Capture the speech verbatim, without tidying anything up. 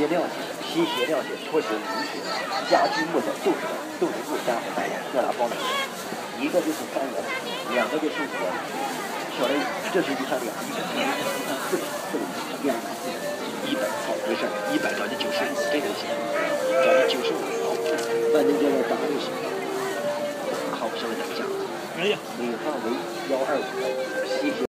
鞋料鞋、皮鞋料鞋、拖鞋、雨靴、家居木头都是都是不三和三元，各拿包买。一个就是三元，两个就是五元。小雷，这是一串两一个，一串四个，四个两百，一百好没事，一百找你九十五，这个行，找你九十五好，反正叫我打就行。好，稍微等一下。 哎呀， 尾号为幺二五，谢谢。